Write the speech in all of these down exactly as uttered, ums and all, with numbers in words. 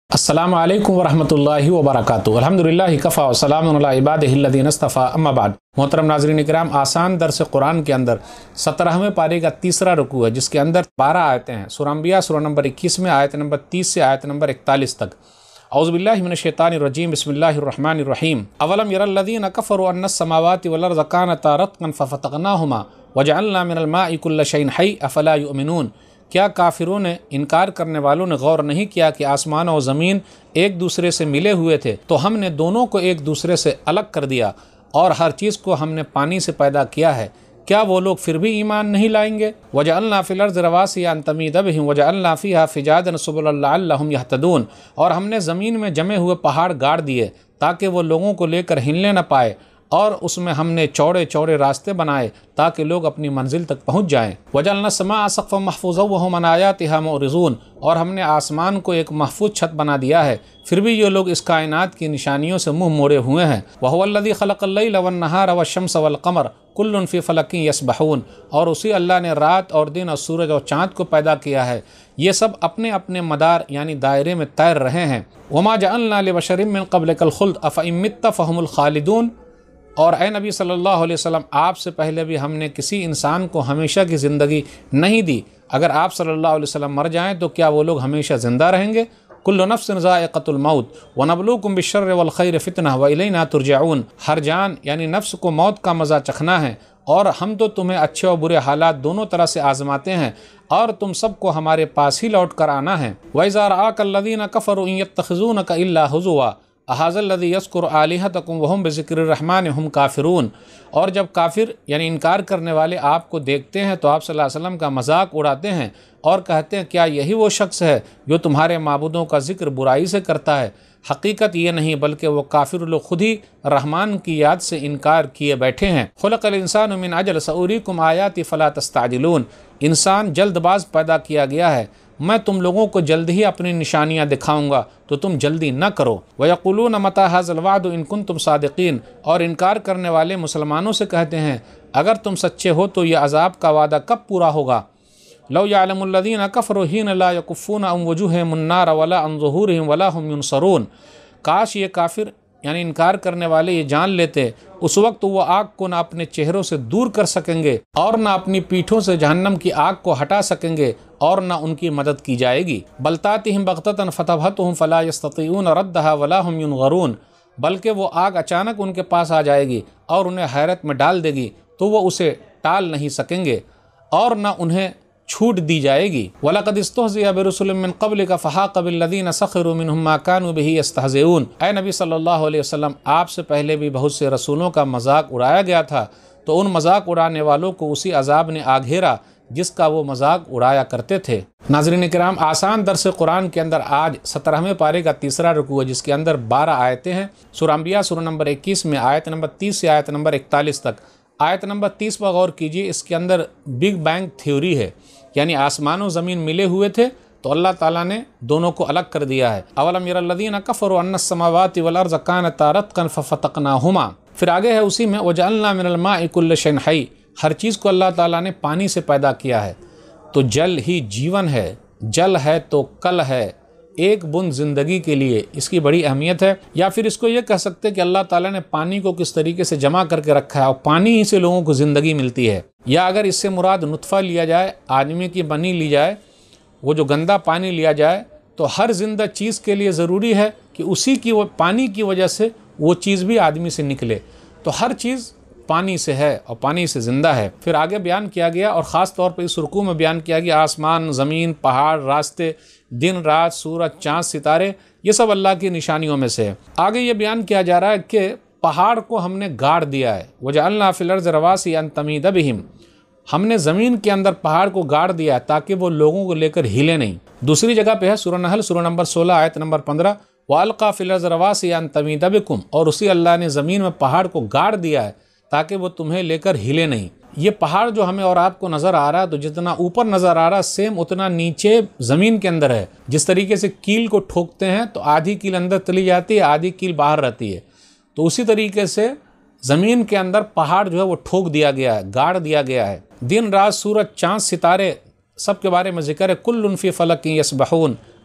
अस्सलामु अलैकुम वरहमतुल्लाहि वबरकातुहू। अल्हम्दुलिल्लाहि कफ़ा व सलामुन अला इबादिहिल्लज़ीना इस्तफ़ा, अम्मा बाद। मोहतरम नाज़रीन किराम, आसान दर्स कुरान के अंदर सत्रहवें पारे का तीसरा रुकू है, जिसके अंदर बारह आयतें हैं। सूरह अंबिया सूरह नंबर इक्कीस में आयत नंबर तीस से आयत नंबर इकतालीस तक। औज़ु बिल्लाहि मिनश शैतानिर रजीम, बिस्मिल्लाहिर रहमानिर रहीम। अवलम यरल्लज़ीना कफ़रू अन्नस समावाति वल अर्ज़ कानता रत्क़न फ़फ़तक़नाहुमा वजअलना मिनल माइ कुल्ल शैइन हय्य अफ़ला युमिनून। क्या काफिरों ने, इनकार करने वालों ने गौर नहीं किया कि आसमान और ज़मीन एक दूसरे से मिले हुए थे, तो हमने दोनों को एक दूसरे से अलग कर दिया और हर चीज़ को हमने पानी से पैदा किया है। क्या वो लोग फिर भी ईमान नहीं लाएंगे? वजअलना फिल अर्ज़ि रवासिया अन तमीद बिहिम वजअलना फ़ीहा फ़िजाजन सुबुलन लअल्लहुम यहतदून। और हमने ज़मीन में जमे हुए पहाड़ गाड़ दिए ताकि वो लोगों को लेकर हिलने न पाए, और उसमें हमने चौड़े चौड़े रास्ते बनाए ताकि लोग अपनी मंजिल तक पहुंच जाएं। वजअलना समा सक़्फ़न महफ़ूज़न व हुम अन आयातिहा मुअरिज़ून। और हमने आसमान को एक महफूज छत बना दिया है, फिर भी ये लोग इस कायनात की निशानियों से मुंह मोड़े हुए हैं। वहुवल्लज़ी ख़लक़ल लैल वन्नहार वश्शम्स वल क़मर कुल्लुन फ़ी फ़लकिन यस्बहून। और उसी अल्लाह ने रात और दिन और सूरज और चाँद को पैदा किया है, ये सब अपने अपने मदार यानी दायरे में तैर रहे हैं। वमा जअलना लिबशरिन मिन क़ब्लिकल ख़ुल्द अफ़इन मित्ता फ़हुमुल ख़ालिदून। और ए नबी सल्लल्लाहु अलैहि वसल्लम, आपसे पहले भी हमने किसी इंसान को हमेशा की ज़िंदगी नहीं दी। अगर आप सल्लल्लाहु अलैहि वसल्लम मर जाएं तो क्या वो लोग हमेशा ज़िंदा रहेंगे? कुल्लु नफ्सिन ज़ाइक़तुल मौत व नबलूकुम बिश्शर्रि वल खैरि फ़ितना व इलैना तुरजऊन। हर जान यानी नफ्स को मौत का मज़ा चखना है, और हम तो तुम्हें अच्छे और बुरे हालात दोनों तरह से आजमाते हैं, और तुम सबको हमारे पास ही लौट कर आना है। वइज़ा रआकल्लज़ीना कफ़रू इन यत्तख़िज़ूनका इल्ला हुज़ुवा अहाज़ल्लज़ी यज़्कुरु आलिहतकुम वहुम बिज़िक्रिर रहमान हुम काफ़िरून। और जब काफिर यानी इनकार करने वाले आपको देखते हैं तो आप सल्लल्लाहु अलैहि वसल्लम का मजाक उड़ाते हैं और कहते हैं, क्या यही वो शख्स है जो तुम्हारे माबूदों का जिक्र बुराई से करता है? हकीकत ये नहीं बल्कि वो काफिर लोग खुद ही रहमान की याद से इनकार किए बैठे हैं। खुलक़ल इंसानु मिन अजल सऊरीकुम आयाति फ़ला तस्ताजिलून। इंसान जल्दबाज पैदा किया गया है, मैं तुम लोगों को जल्द ही अपनी निशानियां दिखाऊंगा तो तुम जल्दी न करो। वयक़ुलून मता हाज़ल वादु इन कुंतुम सादिक़ीन। और इनकार करने वाले मुसलमानों से कहते हैं, अगर तुम सच्चे हो तो ये अज़ाब का वादा कब पूरा होगा? लौ यअलमुल्लज़ीना कफ़रू हीन ला यकुफ़्फ़ून अन वुजूहिहिमुन नार वला अन ज़ुहूरिहिम वला हुम युनसरून। काश ये काफिर यानी इनकार करने वाले ये जान लेते, उस वक्त वो आग को ना अपने चेहरों से दूर कर सकेंगे और ना अपनी पीठों से जहन्नम की आग को हटा सकेंगे और ना उनकी मदद की जाएगी। बलतातिहिम बग़ततन फ़तबहतहुम फ़ला यस्ततीऊन रद्दहा वला हुम युनज़रून। बल्कि वो आग अचानक उनके पास आ जाएगी और उन्हें हैरत में डाल देगी, तो वो उसे टाल नहीं सकेंगे और ना उन्हें छूट दी जाएगी। वलक़द इस्तहज़िया बिरुसुलिम मिन क़ब्लिका फ़हाक़ बिल्लज़ीना सख़िरू मिनहुम मा कानू बिही यस्तहज़िऊन। ऐ नबी सल्लल्लाहु अलैहि वसल्लम, आपसे पहले भी बहुत से रसूलों का मजाक उड़ाया गया था, तो उन मजाक उड़ाने वालों को उसी अजाब ने आ घेरा जिसका वो मजाक उड़ाया करते थे। नाज़रीन किराम, आसान दर्स कुरान के अंदर आज सत्रहवें पारे का तीसरा रुकू है, जिसके अंदर बारह आयतें हैं। सूरह अंबिया सूरह नंबर इक्कीस में आयत नंबर तीस से आयत नंबर इकतालीस तक। आयत नंबर तीस पर गौर कीजिए, इसके अंदर बिग बैंग थ्योरी है, यानी आसमान और ज़मीन मिले हुए थे तो अल्लाह ताला ने दोनों को अलग कर दिया है। अवलम यरल्लज़ीना कफ़रू अन्नस समावाति वल अर्ज़ कानता रत्क़न फ़फ़तक़नाहुमा। फिर आगे है उसी में वजअलना मिनल माइ कुल्ल शैइन हय्य। हर चीज़ को अल्लाह ताला ने पानी से पैदा किया है, तो जल ही जीवन है, जल है तो कल है, एक बूंद ज़िंदगी के लिए इसकी बड़ी अहमियत है। या फिर इसको ये कह सकते हैं कि अल्लाह ताला ने पानी को किस तरीके से जमा करके रखा है और पानी ही से लोगों को ज़िंदगी मिलती है। या अगर इससे मुराद नुत्फ़ा लिया जाए, आदमी की बनी ली जाए, वो जो गंदा पानी लिया जाए, तो हर जिंदा चीज़ के लिए ज़रूरी है कि उसी की वो पानी की वजह से वो चीज़ भी आदमी से निकले। तो हर चीज़ पानी से है और पानी से ज़िंदा है। फिर आगे बयान किया गया और ख़ास तौर पर इस रुकू में बयान किया गया आसमान, ज़मीन, पहाड़, रास्ते, दिन रात, सूरज, चाँद, सितारे, ये सब अल्लाह की निशानियों में से है। आगे ये बयान किया जा रहा है कि पहाड़ को हमने गाड़ दिया है। वजअलना फ़िल अर्ज़ि रवासिया अन तमीद बिहिम। हमने ज़मीन के अंदर पहाड़ को गाड़ दिया है ताकि वो लोगों को लेकर हिले नहीं। दूसरी जगह पे है सूरह नहल सूरह नंबर सोलह आयत नंबर पंद्रह, वअल्क़ा फ़िल अर्ज़ि रवासिया अन तमीद बिकुम। और उसी अल्लाह ने ज़मीन में पहाड़ को गाड़ दिया है ताकि वो तुम्हें लेकर हिले नहीं। ये पहाड़ जो हमें और आपको नज़र आ रहा है, तो जितना ऊपर नज़र आ रहा है सेम उतना नीचे ज़मीन के अंदर है। जिस तरीके से कील को ठोकते हैं तो आधी कील अंदर चली जाती है, आधी कील बाहर रहती है, तो उसी तरीके से ज़मीन के अंदर पहाड़ जो है वो ठोक दिया गया है, गाड़ दिया गया है। दिन रात, सूरज, चाँद, सितारे सब के बारे में जिक्र है। कुल्लुन फ़ी फ़लकिन यस्बहून।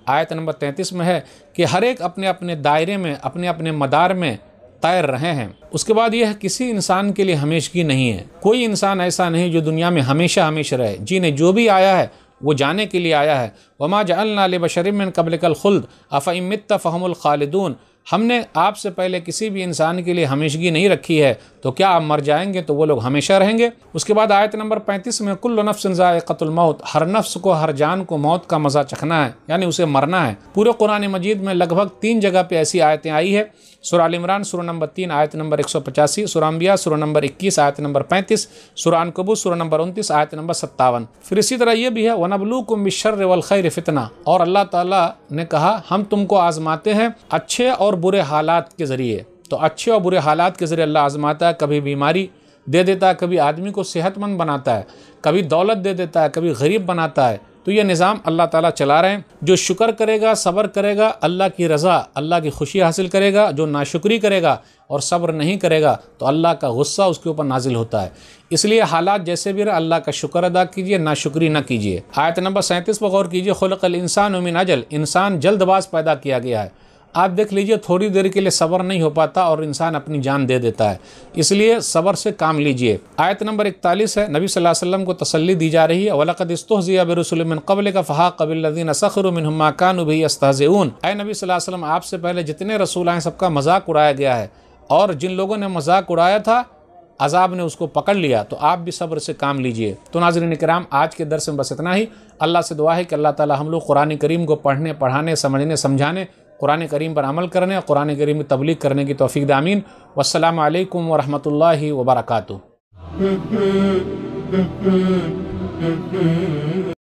آیت نمبر تینتیس میں ہے کہ ہر ایک اپنے اپنے دائرے میں اپنے اپنے مدار میں تیر رہے ہیں۔ اس کے بعد یہ ہے کسی انسان کے لیے ہمیشگی نہیں ہے، کوئی انسان ایسا نہیں جو دنیا میں ہمیشہ ہمیشہ رہے، جی نے جو بھی آیا ہے وہ جانے کے لیے آیا ہے۔ وما جعلنا لبشر من قبلک الخلد افإن مت فهم الخالدون، ہم نے آپ سے پہلے کسی بھی انسان کے لیے ہمیشگی نہیں رکھی ہے، تو کیا آپ مر جائیں گے تو وہ لوگ ہمیشہ رہیں گے۔ اس کے بعد آیت نمبر پینتیس میں کل نفس ذائقۃ الموت، ہر نفس کو ہر جان کو موت کا مزہ چکھنا ہے، یعنی اسے مرنا ہے۔ پورے قرآن مجید میں لگ بھگ تین جگہ پہ ایسی آیتیں آئی ہے، سورہ ال عمران سورہ نمبر تین آیت نمبر ایک سو پچاسی، سورہ انبیاء سورہ نمبر اکیس آیت نمبر پینتیس، سورہ عنکبوت سورہ نمبر انتیس آیت نمبر ستاون۔ پھر اسی طرح یہ بھی ہے وَنَبْلُوكُمْ بِالشَّرِّ وَالْخَيْرِ فِتْنَةً، اور اللہ تعالیٰ نے کہا ہم تم کو آزماتے ہیں اچھے اور برے حالات کے ذریعے۔ تو اچھے اور برے حالات کے ذریعے اللہ آزماتا ہے، کبھی بیماری دے دیتا ہے، کبھی آدمی کو صحت مند بناتا ہے، کبھی دولت دے دیتا ہے، کبھی غریب بناتا ہے۔ تو یہ نظام اللہ تعالیٰ چلا رہے ہیں۔ جو شکر کرے گا، صبر کرے گا، اللہ کی رضا، اللہ کی خوشی حاصل کرے گا۔ جو ناشکری کرے گا اور صبر نہیں کرے گا تو اللہ کا غصہ اس کے اوپر نازل ہوتا ہے۔ اس لیے حالات جیسے بھی رہے اللہ کا شکر ادا کیجئے، ناشکری نہ کیجئے۔ آیت نمبر سینتیس پر غور کیجئے، خلق الانسان من اجل، انسان جلد باز پیدا کیا گیا ہے۔ آپ دیکھ لیجئے تھوڑی دیر کے لیے صبر نہیں ہو پاتا اور انسان اپنی جان دے دیتا ہے، اس لیے صبر سے کام لیجئے۔ آیت نمبر اکتالیس ہے، نبی صلی اللہ علیہ وسلم کو تسلی دی جا رہی ہے، وَلَقَدِ اسْتُهْزِئَ بِرُسُلٍ مِّن قَبْلِكَ فَحَاقَ بِالَّذِينَ سَخِرُوا مِنْهُم مَّا كَانُوا بِهِ يَسْتَهْزِئُونَ۔ اے نبی صلی اللہ علیہ وسلم، آپ سے پہلے جتنے رسول آئے سب کا مذاق اڑایا گیا ہے، اور جن لوگوں نے مذاق اڑایا تھا عذاب نے اس کو پکڑ لیا، تو آپ بھی صبر سے کام لیجئے۔ تو ناظرین کرام، آج کے درس میں بس اتنا ہی۔ اللہ سے دعا ہے کہ اللہ تعالی ہم لوگ قرآن کریم کو پڑھنے، پڑھانے، سمجھنے، سمجھانے، قرآن کریم پر عمل کرنے اور قرآن کریم کی تبلیغ کرنے کی توفیق دے، آمین۔ والسلام علیکم ورحمۃ اللہ وبرکاتہ۔